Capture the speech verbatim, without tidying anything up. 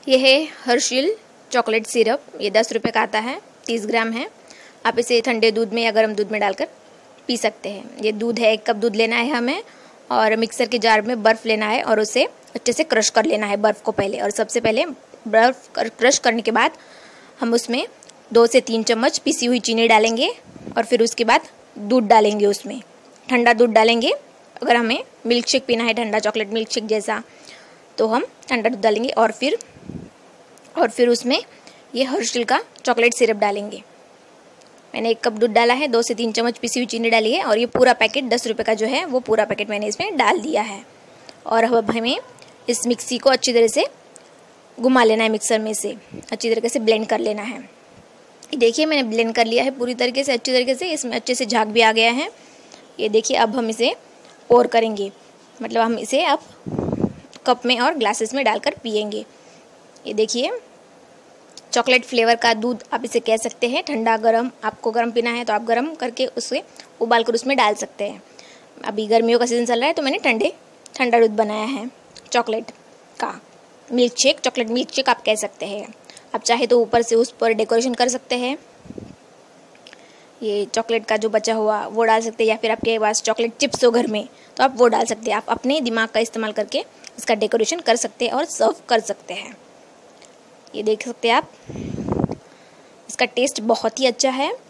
ये है हर्शील chocolate syrup. ये दस रुपये का आता है, तीस ग्राम है। आप इसे ठंडे दूध में या गर्म दूध में डालकर पी सकते हैं। ये दूध है, एक कप दूध लेना है हमें और मिक्सर के जार में बर्फ़ लेना है और उसे अच्छे से क्रश कर लेना है बर्फ़ को पहले। और सबसे पहले बर्फ़ क्रश करने के बाद हम उसमें दो से तीन चम्मच पिसी हुई चीनी डालेंगे और फिर उसके बाद दूध डालेंगे। उसमें ठंडा दूध डालेंगे। अगर हमें मिल्क शेक पीना है, ठंडा चॉकलेट मिल्क शेक जैसा, तो हम ठंडा दूध डालेंगे और फिर और फिर उसमें ये हर्शील का चॉकलेट सिरप डालेंगे। मैंने एक कप दूध डाला है, दो से तीन चम्मच पिसी हुई चीनी डाली है और ये पूरा पैकेट दस रुपये का जो है वो पूरा पैकेट मैंने इसमें डाल दिया है। और अब हमें इस मिक्सी को अच्छी तरह से घुमा लेना है, मिक्सर में से अच्छी तरीके से ब्लेंड कर लेना है। देखिए मैंने ब्लेंड कर लिया है पूरी तरीके से, अच्छी तरीके से। इसमें अच्छे से झाग भी आ गया है। ये देखिए अब हम इसे पोर करेंगे, मतलब हम इसे अब कप में और ग्लासेस में डालकर पिएंगे। ये देखिए चॉकलेट फ्लेवर का दूध आप इसे कह सकते हैं। ठंडा गरम, आपको गरम पीना है तो आप गरम करके उसे उबाल कर उसमें डाल सकते हैं। अभी गर्मियों का सीज़न चल रहा है तो मैंने ठंडे ठंडा दूध बनाया है चॉकलेट का milkshake, chocolate milkshake आप कह सकते हैं। आप चाहे तो ऊपर से उस पर डेकोरेशन कर सकते हैं, ये चॉकलेट का जो बचा हुआ वो डाल सकते हैं, या फिर आपके पास चॉकलेट चिप्स हो घर में तो आप वो डाल सकते हैं। आप अपने दिमाग का इस्तेमाल करके इसका डेकोरेशन कर सकते हैं और सर्व कर सकते हैं। ये देख सकते हैं आप, इसका टेस्ट बहुत ही अच्छा है।